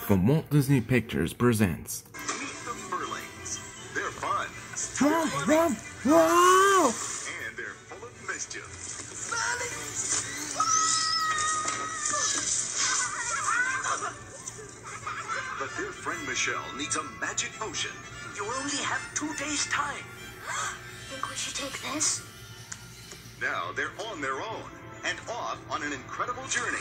From Walt Disney Pictures presents Meet the Furlings. They're fun. Whoa! And they're full of mischief. But their friend Michelle needs a magic potion. You only have 2 days' time. Think we should take this? Now they're on their own and off on an incredible journey.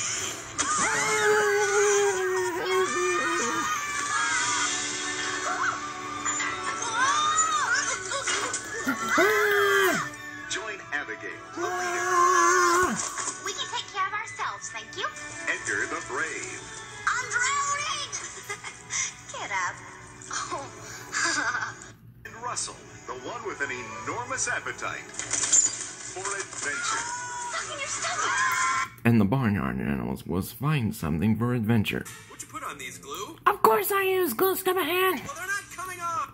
Join Abigail, the leader. We can take care of ourselves, thank you. Edgar, the brave. I'm drowning! Get up. Oh. And Russell, the one with an enormous appetite for adventure. Stuck in your stomach! And the Barnyard Animals was find something for adventure. What'd you put on these, glue? Of course I use glue, stubborn hand. Well, they're not coming off.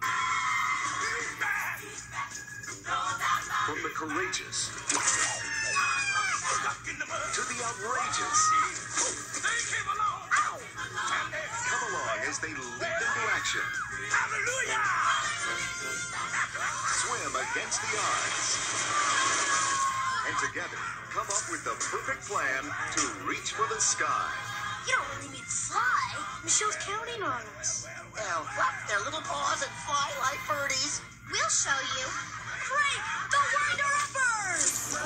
From the courageous to the outrageous. Come along as they leap into action. Swim against the odds. And together, come up with the perfect plan to reach for the sky. You don't really need to fly. Michelle's counting on us. Well, flap their little paws and fly like birdies. We'll show you. Great! The Winder-Uppers!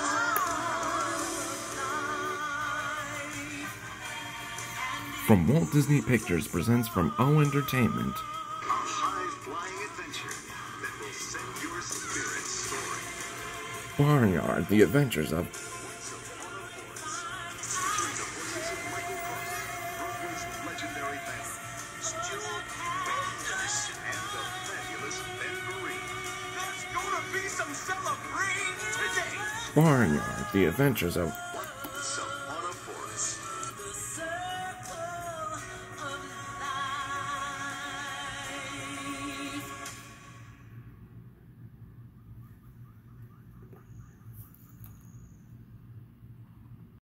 From Walt Disney Pictures presents from O Entertainment. A high-flying adventure that will set your spirits soaring. Barnyard, the adventures of Once upon a horse. Featuring the voices of Michael Cummins, Broadway's legendary band, and the fabulous Ben Vereen. There's gonna be some celebrating today. Barnyard, the adventures of